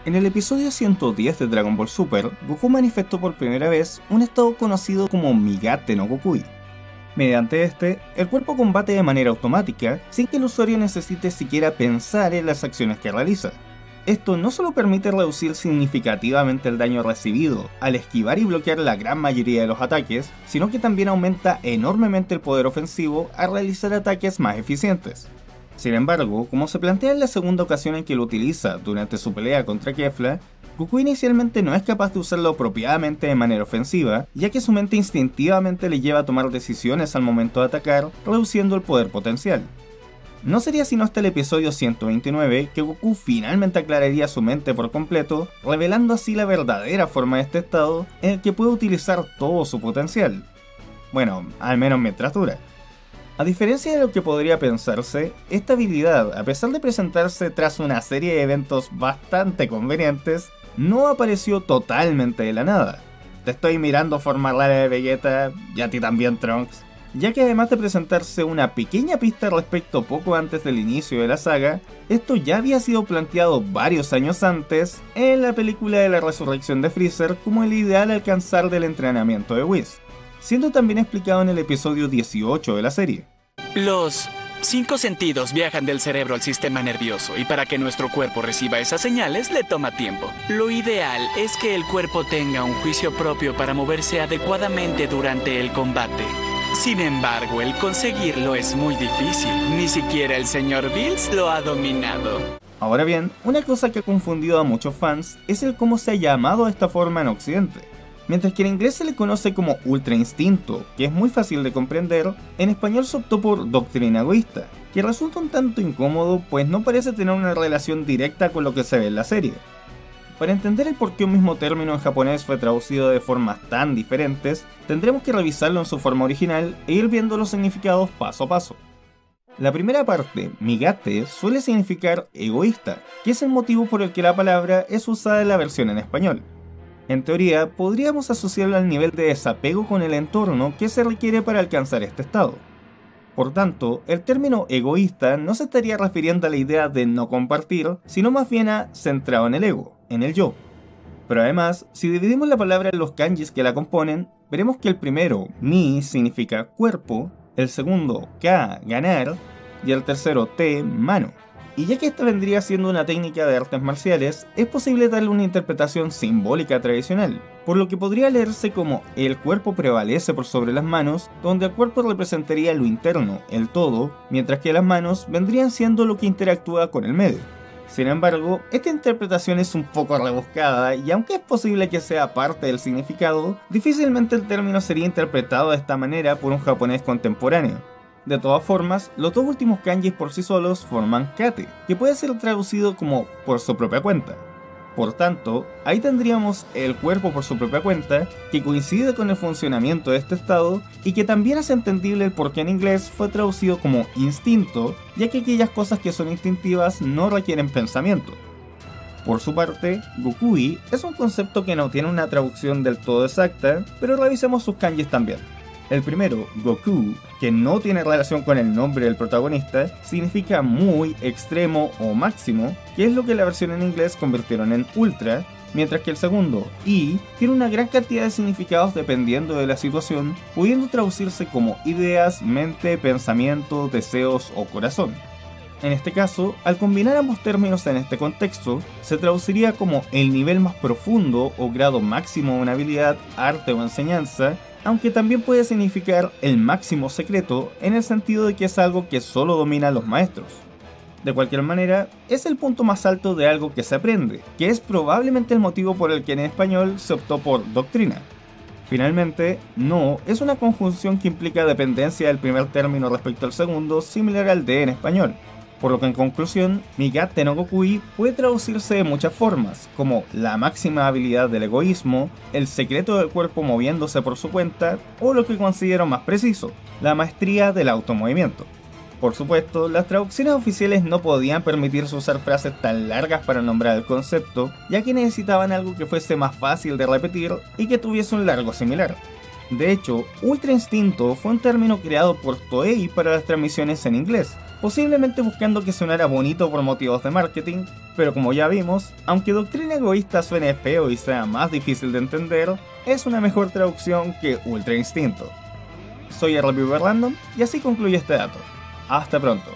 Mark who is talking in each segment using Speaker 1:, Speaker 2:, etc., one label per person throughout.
Speaker 1: En el episodio 110 de Dragon Ball Super, Goku manifestó por primera vez un estado conocido como Migate no Gokui. Mediante este, el cuerpo combate de manera automática, sin que el usuario necesite siquiera pensar en las acciones que realiza. Esto no solo permite reducir significativamente el daño recibido al esquivar y bloquear la gran mayoría de los ataques, sino que también aumenta enormemente el poder ofensivo al realizar ataques más eficientes. Sin embargo, como se plantea en la segunda ocasión en que lo utiliza durante su pelea contra Kefla, Goku inicialmente no es capaz de usarlo apropiadamente de manera ofensiva, ya que su mente instintivamente le lleva a tomar decisiones al momento de atacar, reduciendo el poder potencial. No sería sino hasta el episodio 129 que Goku finalmente aclararía su mente por completo, revelando así la verdadera forma de este estado en el que puede utilizar todo su potencial. Bueno, al menos mientras dura. A diferencia de lo que podría pensarse, esta habilidad, a pesar de presentarse tras una serie de eventos bastante convenientes, no apareció totalmente de la nada. Te estoy mirando forma rara de Vegeta, y a ti también Trunks, ya que además de presentarse una pequeña pista al respecto poco antes del inicio de la saga, esto ya había sido planteado varios años antes en la película de la resurrección de Freezer como el ideal a alcanzar del entrenamiento de Whis, siendo también explicado en el episodio 18 de la serie.
Speaker 2: Los 5 sentidos viajan del cerebro al sistema nervioso y para que nuestro cuerpo reciba esas señales le toma tiempo. Lo ideal es que el cuerpo tenga un juicio propio para moverse adecuadamente durante el combate. Sin embargo, el conseguirlo es muy difícil. Ni siquiera el Sr. Bills lo ha dominado.
Speaker 1: Ahora bien, una cosa que ha confundido a muchos fans es el cómo se ha llamado de esta forma en Occidente. Mientras que en inglés se le conoce como Ultra Instinto, que es muy fácil de comprender, en español se optó por Doctrina Egoísta, que resulta un tanto incómodo pues no parece tener una relación directa con lo que se ve en la serie. Para entender el por qué un mismo término en japonés fue traducido de formas tan diferentes, tendremos que revisarlo en su forma original e ir viendo los significados paso a paso. La primera parte, Migate, suele significar egoísta, que es el motivo por el que la palabra es usada en la versión en español. En teoría, podríamos asociarlo al nivel de desapego con el entorno que se requiere para alcanzar este estado. Por tanto, el término egoísta no se estaría refiriendo a la idea de no compartir, sino más bien a centrado en el ego, en el yo. Pero además, si dividimos la palabra en los kanjis que la componen, veremos que el primero, mi, significa cuerpo, el segundo, ka, ganar, y el tercero, te, mano. Y ya que esta vendría siendo una técnica de artes marciales, es posible darle una interpretación simbólica tradicional, por lo que podría leerse como el cuerpo prevalece por sobre las manos, donde el cuerpo representaría lo interno, el todo, mientras que las manos vendrían siendo lo que interactúa con el medio. Sin embargo, esta interpretación es un poco rebuscada y aunque es posible que sea parte del significado, difícilmente el término sería interpretado de esta manera por un japonés contemporáneo. De todas formas, los dos últimos kanjis por sí solos forman kate, que puede ser traducido como por su propia cuenta. Por tanto, ahí tendríamos el cuerpo por su propia cuenta, que coincide con el funcionamiento de este estado y que también hace entendible el por qué en inglés fue traducido como instinto, ya que aquellas cosas que son instintivas no requieren pensamiento. Por su parte, Gokui es un concepto que no tiene una traducción del todo exacta, pero revisemos sus kanjis también. El primero, Goku, que no tiene relación con el nombre del protagonista, significa muy, extremo o máximo, que es lo que la versión en inglés convirtieron en ultra, mientras que el segundo, I, tiene una gran cantidad de significados dependiendo de la situación, pudiendo traducirse como ideas, mente, pensamiento, deseos o corazón. En este caso, al combinar ambos términos en este contexto, se traduciría como el nivel más profundo o grado máximo de una habilidad, arte o enseñanza, aunque también puede significar el máximo secreto en el sentido de que es algo que solo dominan los maestros. De cualquier manera, es el punto más alto de algo que se aprende, que es probablemente el motivo por el que en español se optó por doctrina. Finalmente, no es una conjunción que implica dependencia del primer término respecto al segundo, similar al de en español. Por lo que en conclusión, Migate no Gokui puede traducirse de muchas formas, como la máxima habilidad del egoísmo, el secreto del cuerpo moviéndose por su cuenta, o lo que considero más preciso, la maestría del automovimiento. Por supuesto, las traducciones oficiales no podían permitirse usar frases tan largas para nombrar el concepto, ya que necesitaban algo que fuese más fácil de repetir y que tuviese un largo similar. De hecho, Ultra Instinto fue un término creado por Toei para las transmisiones en inglés, posiblemente buscando que sonara bonito por motivos de marketing, pero como ya vimos, aunque Doctrina Egoísta suene feo y sea más difícil de entender, es una mejor traducción que Ultra Instinto. Soy el Reviewer Random y así concluye este dato. Hasta pronto.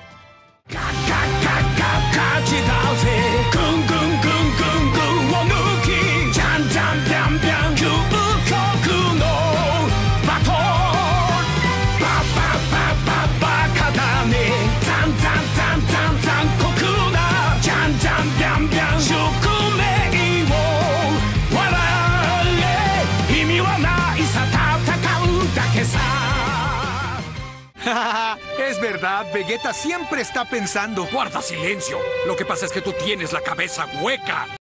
Speaker 3: Es verdad, Vegeta siempre está pensando.
Speaker 4: Guarda silencio. Lo que pasa es que tú tienes la cabeza hueca.